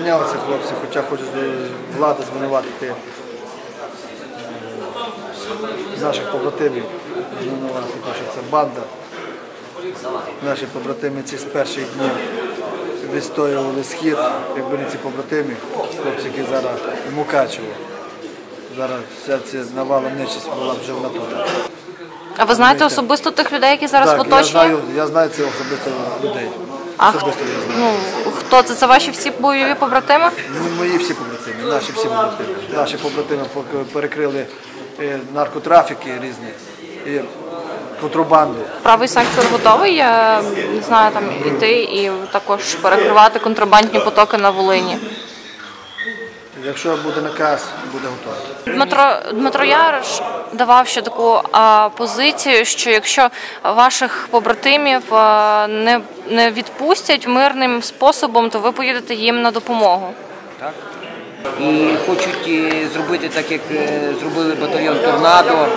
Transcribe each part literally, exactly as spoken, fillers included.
оборонялися хлопці, хоча хочуть влада звинуватити наших побратимів, звинуватити, що це банда. Наші побратими ці з перших днів відстоювали схід, якби не ці побратими, хлопці, які зараз в Мукачево. Зараз вся ця навала нечисть була б вже вона тут. А ви знаєте особисто тих людей, які зараз так, в оточенні? Я знаю, я знаю цих особисто людей. А особисто я знаю. Ну, хто це? Це ваші всі бойові побратими? Ну, мої всі побратими, наші всі побратими. Наші побратими перекрили наркотрафіки різні і контрабанду. Правий сектор готовий, я не знаю, там іти і також перекривати контрабандні потоки на Волині. Якщо буде наказ, буде готовий. Дмитро, Дмитро Ярош давав ще таку а, позицію, що якщо ваших побратимів а, не, не відпустять мирним способом, то ви поїдете їм на допомогу. Так. І хочуть зробити так, як зробили батальйон «Торнадо»,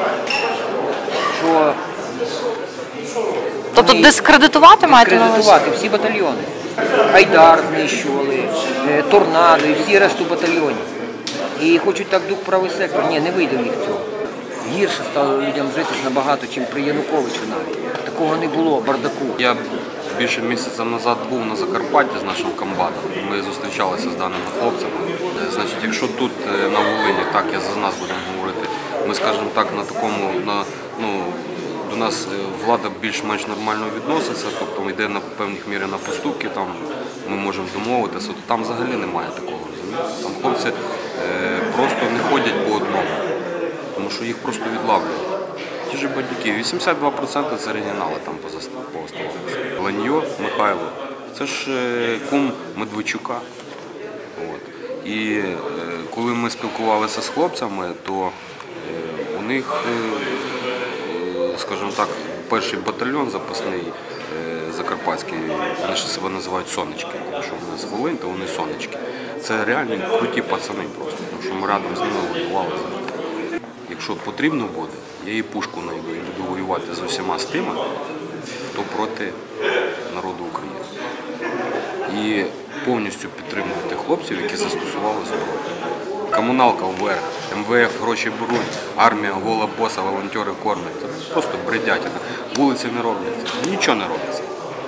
що... Тобто дискредитувати маєте на увазі? Дискредитувати всі батальйони. Айдар знищували, «Торнадо» і всі решту батальйонів. І хочуть так дух правий сектор. Ні, не вийде в них цього. Гірше стало людям жити набагато, ніж при Януковичу навіть. Такого не було, бардаку. Я більше місяця назад був на Закарпатті з нашим комбатом. Ми зустрічалися з даними хлопцями. Значить, якщо тут на Волині, так, я за нас будемо говорити, ми, скажімо так, на такому, на, ну, до нас влада більш-менш нормально відноситься, тобто йде на певних мірі на поступки, там ми можемо домовитися, то там взагалі немає такого, розумієте? Там хлопці е, просто не ходять по одному, тому що їх просто відлавлюють. Ті ж бандюки, вісімдесят два відсотки це оригінали там пооставалися. Ланьо Михайло, це ж е, кум Медведчука. От. І е, коли ми спілкувалися з хлопцями, то е, у них, е, скажімо так, перший батальйон запасний е, закарпатський, вони ще себе називають сонечки. Якщо в нас Волинь, то вони сонечки. Це реально круті пацани просто, тому що ми разом з ними воювали завжди. Якщо потрібно буде, я і пушку знайду і буду воювати з усіма з тими, хто проти народу України. І повністю підтримувати хлопців, які застосували зброю. Комуналка вверх, ем ве еф гроші беруть, армія, гола боса, волонтери кормять. Це просто бредятина. Вулиці не робляться, нічого не робиться.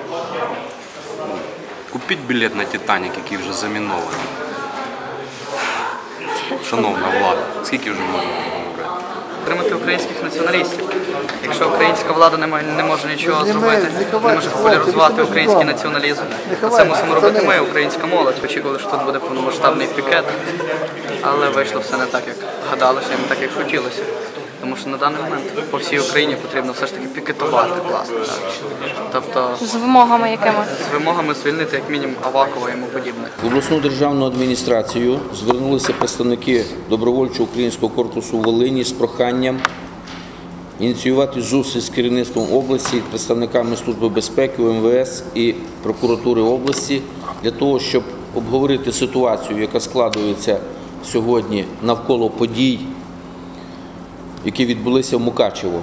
Купіть білет на «Титанік», який вже замінований. Шановна влада, скільки вже можна говорити? Підтримати українських націоналістів. Якщо українська влада не, має, не може нічого зробити, не може популяризувати український націоналізм, то це мусимо робити ми, українська молодь. Очікували, що тут буде повномасштабний пікет, але вийшло все не так, як гадалося, і не так, як хотілося. Тому що на даний момент по всій Україні потрібно все ж таки пікетувати, власне. Тобто, з вимогами якими? З вимогами звільнити як мінімум Авакова і йому подібне. В обласну державну адміністрацію звернулися представники добровольчого українського корпусу Волині з проханням ініціювати зустріч з керівництвом області, представниками Служби безпеки, ем ве ес і прокуратури області для того, щоб обговорити ситуацію, яка складується сьогодні навколо подій, які відбулися в Мукачево.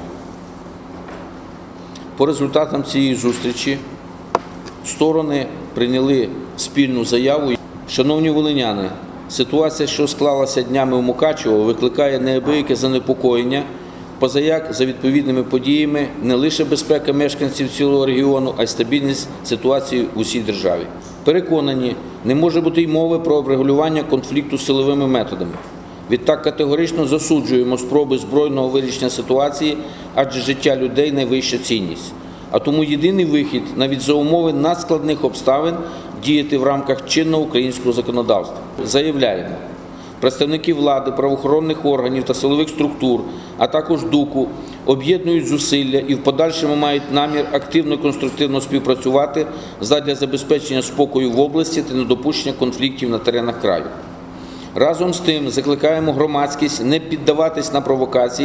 По результатам цієї зустрічі сторони прийняли спільну заяву. Шановні волиняни, ситуація, що склалася днями в Мукачево, викликає неабияке занепокоєння, позаяк за відповідними подіями не лише безпека мешканців цілого регіону, а й стабільність ситуації в усій державі. Переконані, не може бути й мови про врегулювання конфлікту силовими методами. Відтак категорично засуджуємо спроби збройного вирішення ситуації, адже життя людей – найвища цінність. А тому єдиний вихід, навіть за умови надскладних обставин, діяти в рамках чинного українського законодавства. Заявляємо, представники влади, правоохоронних органів та силових структур, а також ДУКу об'єднують зусилля і в подальшому мають намір активно і конструктивно співпрацювати задля забезпечення спокою в області та недопущення конфліктів на теренах краю. Разом з тим закликаємо громадськість не піддаватись на провокації,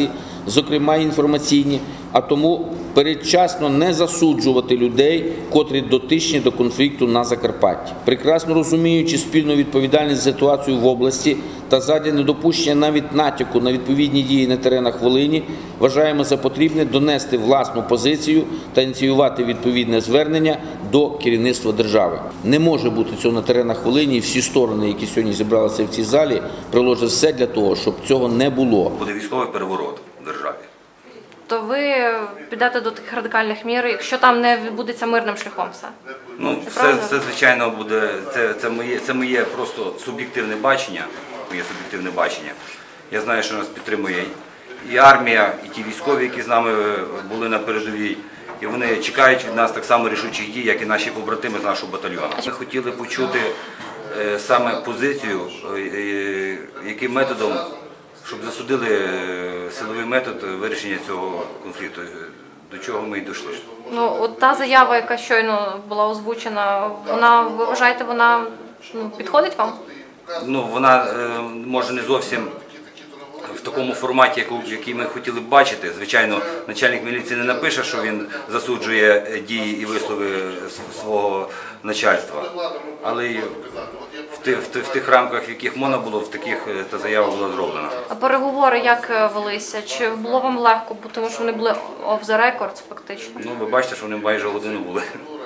зокрема інформаційні, а тому передчасно не засуджувати людей, котрі дотичні до конфлікту на Закарпатті. Прекрасно розуміючи спільну відповідальність за ситуацію в області та задля недопущення навіть натяку на відповідні дії на теренах Волині, вважаємо за потрібне донести власну позицію та ініціювати відповідне звернення до керівництва держави. Не може бути цього на теренах Волині, і всі сторони, які сьогодні зібралися в цій залі, приложать все для того, щоб цього не було. Буде військовий переворот в державі. То ви підете до таких радикальних мір, якщо там не відбудеться мирним шляхом все? Ну, все, все звичайно буде, це, це, моє, це моє просто суб'єктивне бачення, моє суб'єктивне бачення. Я знаю, що нас підтримує і армія, і ті військові, які з нами були на передовій. І вони чекають від нас так само рішучих дій, як і наші побратими з нашого батальйону. Ми хотіли почути е, саме позицію, е, яким методом, щоб засудили е, силовий метод вирішення цього конфлікту, до чого ми й дійшли. Ну, от та заява, яка щойно була озвучена, вона, ви вважаєте, вона ну, підходить вам? Ну, вона е, може не зовсім в такому форматі, яку, який ми хотіли б бачити. Звичайно, начальник міліції не напише, що він засуджує дії і вислови свого начальства. Але в тих, в тих, в тих рамках, в яких можна було, в таких та заява була зроблена. А переговори як велися? Чи було вам легко, тому що вони були off the record фактично? Ну, ви бачите, що вони майже годину були.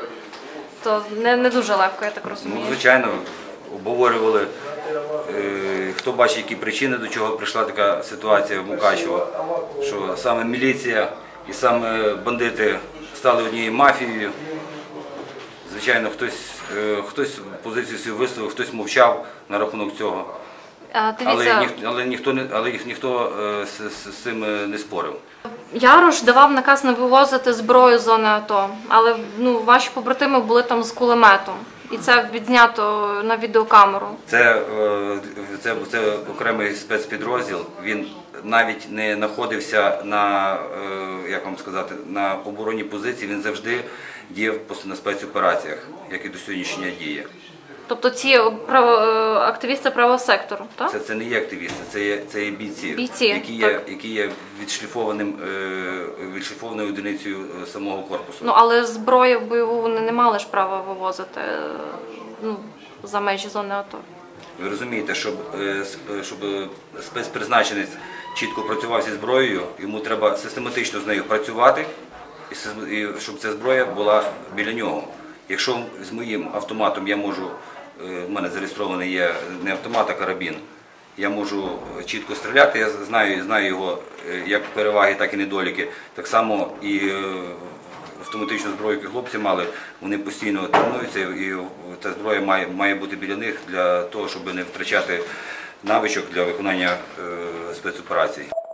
То не, не дуже легко, я так розумію. Ну, звичайно, обговорювали, е, хто бачить, які причини, до чого прийшла така ситуація в Мукачево, що саме міліція і саме бандити стали однією мафією. Звичайно, хтось, е, хтось позицію свою висловив, хтось мовчав на рахунок цього. А, Але, дивіться, ніх, але ніхто, не, але їх ніхто е, з, з, з цим не спорив. Ярош давав наказ не вивозити зброю з зони АТО, але ну, ваші побратими були там з кулеметом. І це відзнято на відеокамеру. Це, це, це окремий спецпідрозділ, він навіть не знаходився на, як вам сказати, на оборонній позиції, він завжди діяв на спецопераціях, як і до сьогоднішнього дня діє. Тобто ці право, активісти правого сектору, так? Це, це не є активісти, це є, це є бійці, бійці які, є, які є відшліфованим, відшліфованою одиницею самого корпусу. Ну, але зброю бойову вони не мали ж права вивозити ну, за межі зони АТО. Ви розумієте, щоб, щоб спецпризначенець чітко працював зі зброєю, йому треба систематично з нею працювати, і щоб ця зброя була біля нього. Якщо з моїм автоматом я можу, в мене зареєстрований є не автомат, а карабін, я можу чітко стріляти, я знаю, знаю його як переваги, так і недоліки. Так само і автоматичну зброю, яку хлопці мали, вони постійно тренуються, і та зброя має, має бути біля них для того, щоб не втрачати навичок для виконання спецоперацій.